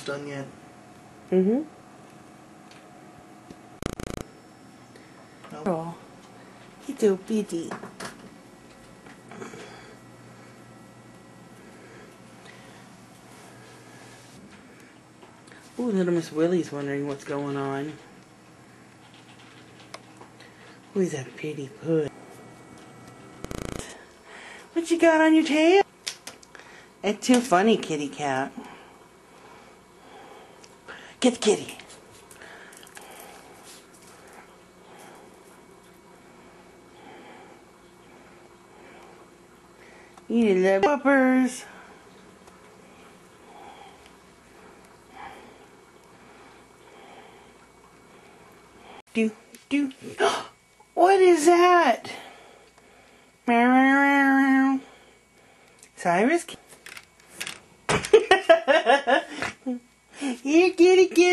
almost done yet. Mm-hmm. Nope. Oh, he's so busy. Ooh, little Miss Willie's wondering what's going on. Ooh, he's a pretty put. What you got on your tail? It's too funny, kitty cat. Get the kitty. You love puppers. Do. What is that? Cyrus? Here, kitty.